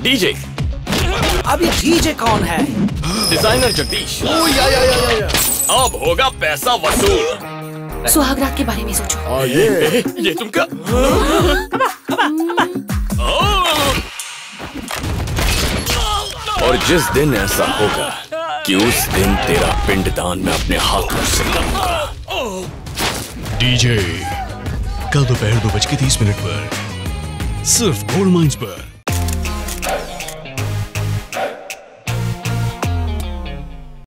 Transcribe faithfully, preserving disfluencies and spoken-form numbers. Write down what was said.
DJ. अभी DJ कौन है? डिजाइनर जगदीश। ओ या या या या। अब होगा पैसा वसूल। सुहागरात के बारे में सोचो। आ, ये ये तुम क्या? और जिस दिन ऐसा होगा कि उस दिन तेरा पिंडदान मैं अपने हाथों से करूंगा। डीजे कल दोपहर दो बज के तीस मिनट पर सिर्फ गोल्ड माइंस पर।